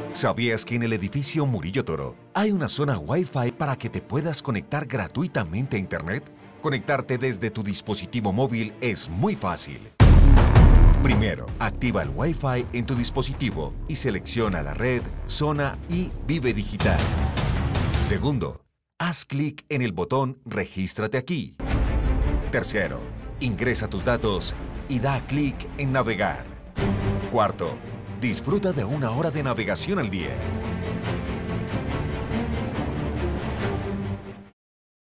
¿Sabías que en el edificio Murillo Toro hay una zona Wi-Fi para que te puedas conectar gratuitamente a Internet? Conectarte desde tu dispositivo móvil es muy fácil. Primero, activa el Wi-Fi en tu dispositivo y selecciona la red, zona y Vive Digital. Segundo, haz clic en el botón Regístrate aquí. Tercero, ingresa tus datos y da clic en Navegar. Cuarto, disfruta de 1 hora de navegación al día.